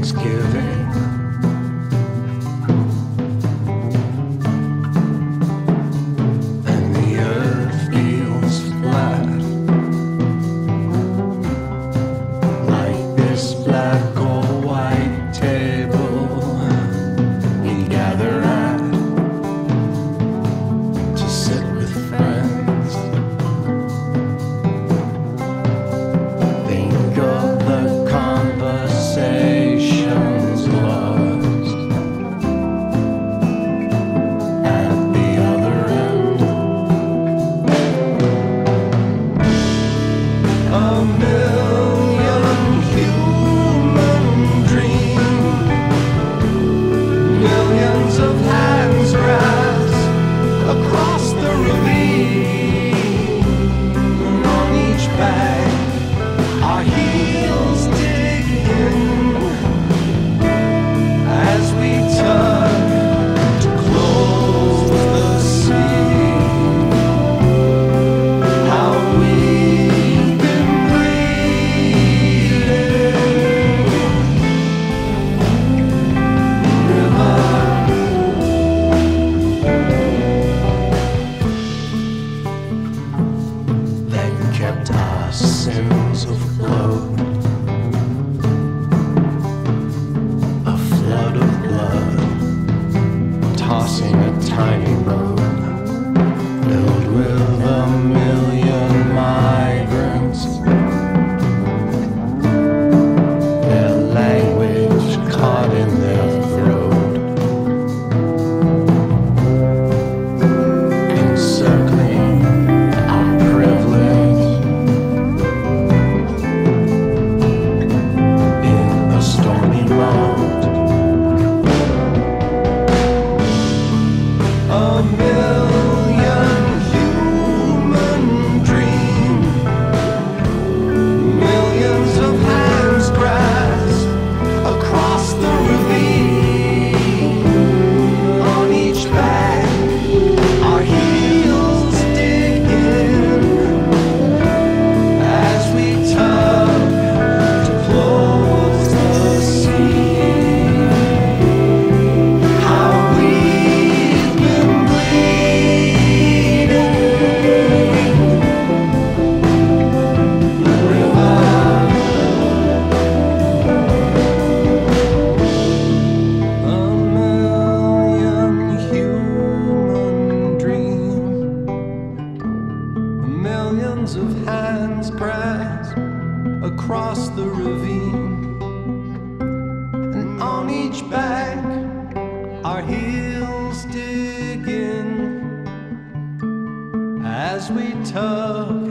Thanksgiving. And the earth feels flat, like this black or white table we gather at to sit with friends. Think of the conversations lost at the other end. A million human dreams, millions of hands grasp across the ravine, and on each bank our heels dig in as we tug to close the sea. How we've been bleeding, river. That kept our sins afloat. A flood of blood, tossing a tiny boat, filled with a million migrants. Their language caught in their throat, encircling our privilege in a stormy mode. A million human dreams, millions of hands grasp across the ravine. On each bank, our heels dig in as we tug to close the sea. How we've been bleeding, river. A million human dreams, millions of hands grasp across the ravine, and on each bank our heels dig in as we tug